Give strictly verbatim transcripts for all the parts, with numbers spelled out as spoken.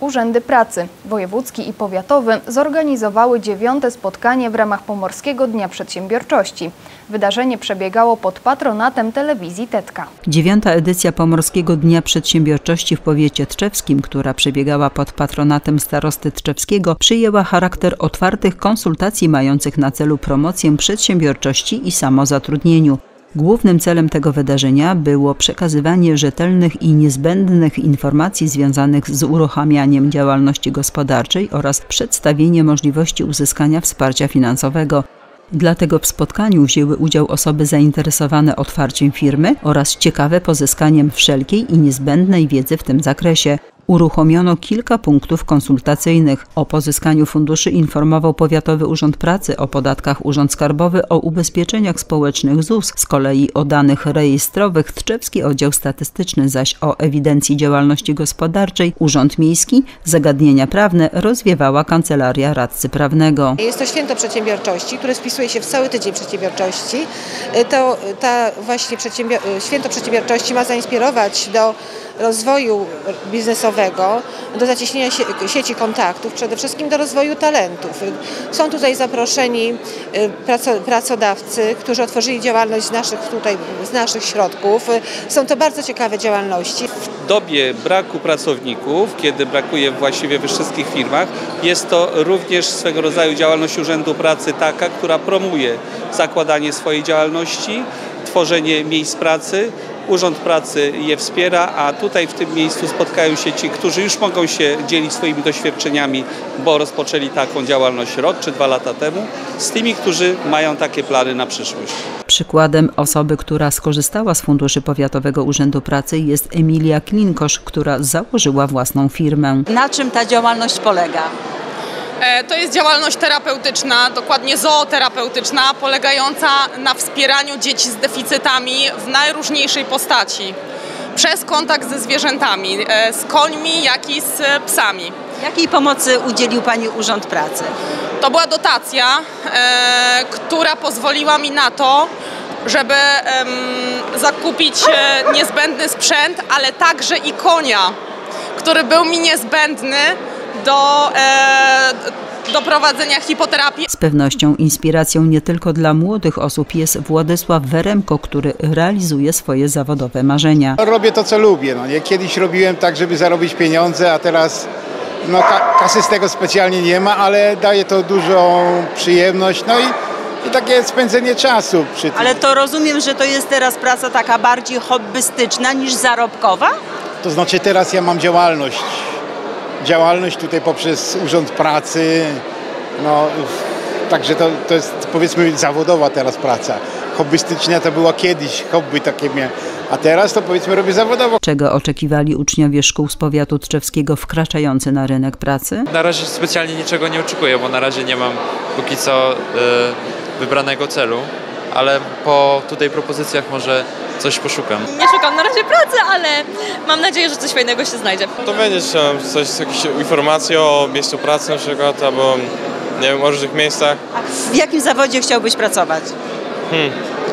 urzędy pracy. Wojewódzki i powiatowy zorganizowały dziewiąte spotkanie w ramach Pomorskiego Dnia Przedsiębiorczości. Wydarzenie przebiegało pod patronatem telewizji Tetka. Dziewiąta edycja Pomorskiego Dnia Przedsiębiorczości w powiecie tczewskim, która przebiegała pod patronatem starosty tczewskiego, przyjęła charakter otwartych konsultacji mających na celu promocję przedsiębiorczości i samozatrudnieniu. Głównym celem tego wydarzenia było przekazywanie rzetelnych i niezbędnych informacji związanych z uruchamianiem działalności gospodarczej oraz przedstawienie możliwości uzyskania wsparcia finansowego. Dlatego w spotkaniu wzięły udział osoby zainteresowane otwarciem firmy oraz ciekawe pozyskaniem wszelkiej i niezbędnej wiedzy w tym zakresie. Uruchomiono kilka punktów konsultacyjnych. O pozyskaniu funduszy informował Powiatowy Urząd Pracy, o podatkach Urząd Skarbowy, o ubezpieczeniach społecznych Z U S, z kolei o danych rejestrowych Tczewski Oddział Statystyczny, zaś o ewidencji działalności gospodarczej Urząd Miejski, zagadnienia prawne rozwiewała Kancelaria Radcy Prawnego. Jest to święto przedsiębiorczości, które wpisuje się w cały tydzień przedsiębiorczości. To ta właśnie przedsiębior święto przedsiębiorczości ma zainspirować do rozwoju biznesowego, do zacieśnienia sieci kontaktów, przede wszystkim do rozwoju talentów. Są tutaj zaproszeni pracodawcy, którzy otworzyli działalność z naszych, tutaj, z naszych środków. Są to bardzo ciekawe działalności. W dobie braku pracowników, kiedy brakuje właściwie we wszystkich firmach, jest to również swego rodzaju działalność Urzędu Pracy taka, która promuje zakładanie swojej działalności, tworzenie miejsc pracy. Urząd Pracy je wspiera, a tutaj w tym miejscu spotkają się ci, którzy już mogą się dzielić swoimi doświadczeniami, bo rozpoczęli taką działalność rok czy dwa lata temu, z tymi, którzy mają takie plany na przyszłość. Przykładem osoby, która skorzystała z funduszy Powiatowego Urzędu Pracy, jest Emilia Klinkosz, która założyła własną firmę. Na czym ta działalność polega? To jest działalność terapeutyczna, dokładnie zooterapeutyczna, polegająca na wspieraniu dzieci z deficytami w najróżniejszej postaci. Przez kontakt ze zwierzętami, z końmi, jak i z psami. Jakiej pomocy udzielił Pani Urząd Pracy? To była dotacja, e, która pozwoliła mi na to, żeby e, zakupić niezbędny sprzęt, ale także i konia, który był mi niezbędny do, e, do prowadzenia hipoterapii. Z pewnością inspiracją nie tylko dla młodych osób jest Władysław Weremko, który realizuje swoje zawodowe marzenia. Robię to, co lubię. No, nie? Kiedyś robiłem tak, żeby zarobić pieniądze, a teraz no, ka kasy z tego specjalnie nie ma, ale daje to dużą przyjemność. No i, i takie spędzenie czasu przy tym. Ale to rozumiem, że to jest teraz praca taka bardziej hobbystyczna niż zarobkowa? To znaczy teraz ja mam działalność. Działalność tutaj poprzez Urząd Pracy, no także to, to jest powiedzmy zawodowa teraz praca. Hobbystyczna to była kiedyś, hobby takie miałem, a teraz to powiedzmy robię zawodowo. Czego oczekiwali uczniowie szkół z powiatu tczewskiego wkraczający na rynek pracy? Na razie specjalnie niczego nie oczekuję, bo na razie nie mam póki co y, wybranego celu, ale po tutaj propozycjach może coś poszukam. Nie szukam na razie pracy, ale mam nadzieję, że coś fajnego się znajdzie. To będzie coś, jakieś informacje o miejscu pracy na przykład, albo nie wiem, o różnych miejscach. A w jakim zawodzie chciałbyś pracować? Hmm.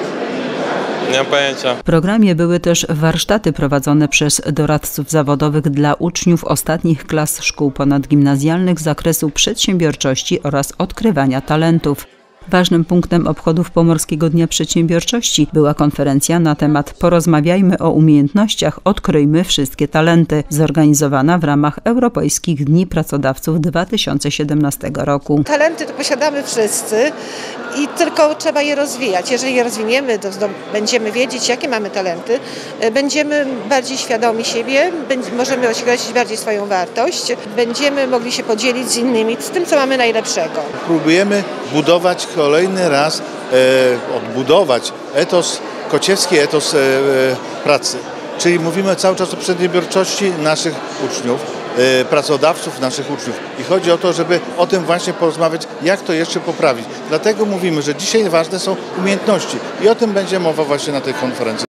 Nie mam pojęcia. W programie były też warsztaty prowadzone przez doradców zawodowych dla uczniów ostatnich klas szkół ponadgimnazjalnych z zakresu przedsiębiorczości oraz odkrywania talentów. Ważnym punktem obchodów Pomorskiego Dnia Przedsiębiorczości była konferencja na temat Porozmawiajmy o umiejętnościach, odkryjmy wszystkie talenty, zorganizowana w ramach Europejskich Dni Pracodawców dwa tysiące siedemnastego roku. Talenty to posiadamy wszyscy i tylko trzeba je rozwijać. Jeżeli je rozwiniemy, to będziemy wiedzieć, jakie mamy talenty, będziemy bardziej świadomi siebie, możemy określić bardziej swoją wartość, będziemy mogli się podzielić z innymi z tym, co mamy najlepszego. Próbujemy budować kolejny raz, e, odbudować etos, kociewski etos e, e, pracy. Czyli mówimy cały czas o przedsiębiorczości naszych uczniów, e, pracodawców naszych uczniów. I chodzi o to, żeby o tym właśnie porozmawiać, jak to jeszcze poprawić. Dlatego mówimy, że dzisiaj ważne są umiejętności i o tym będzie mowa właśnie na tej konferencji.